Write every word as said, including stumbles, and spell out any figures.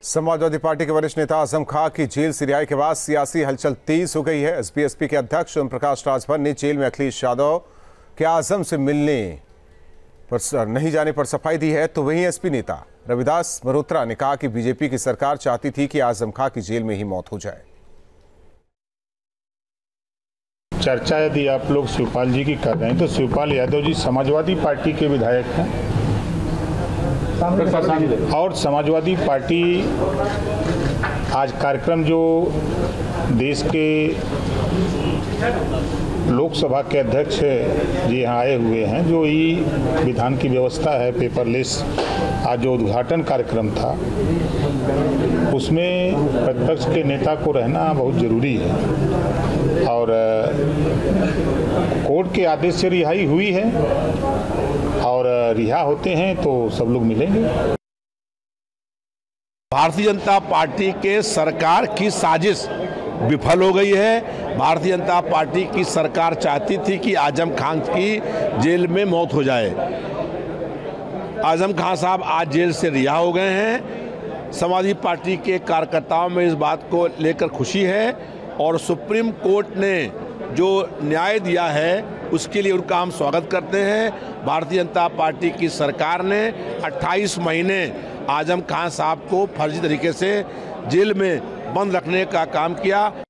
Samajwadi party के वरिष्ठ नेता आजम खां की जेल से रिहाई के बाद सियासी हलचल तेज हो गई है। एसपी-एसपी के अध्यक्ष ओम प्रकाश राजभर ने जेल में अखिलेश यादव के आजम से मिलने पर नहीं जाने पर सफाई दी है, तो वहीं एसपी नेता रविदास मल्होत्रा ने कहा कि बीजेपी की सरकार चाहती थी कि आजम खां की जेल में ही मौत हो जाए। चर्चा यदि आप लोग शिवपाल जी की कर रहे हैं तो शिवपाल यादव जी समाजवादी पार्टी के विधायक हैं और समाजवादी पार्टी आज कार्यक्रम जो देश के लोकसभा के अध्यक्ष जी यहाँ आए हुए हैं, जो ई विधान की व्यवस्था है पेपरलेस, आज जो उद्घाटन कार्यक्रम था उसमें प्रतिपक्ष के नेता को रहना बहुत जरूरी है और कोर्ट के आदेश से रिहाई हुई है और रिहा होते हैं तो सब लोग मिलेंगे। भारतीय जनता पार्टी के सरकार की साजिश विफल हो गई है। भारतीय जनता पार्टी की सरकार चाहती थी कि आजम खान की जेल में मौत हो जाए। आजम खान साहब आज जेल से रिहा हो गए हैं। समाजवादी पार्टी के कार्यकर्ताओं में इस बात को लेकर खुशी है और सुप्रीम कोर्ट ने जो न्याय दिया है उसके लिए उनका हम स्वागत करते हैं। भारतीय जनता पार्टी की सरकार ने अट्ठाईस महीने आजम खान साहब को फर्जी तरीके से जेल में बंद रखने का काम किया।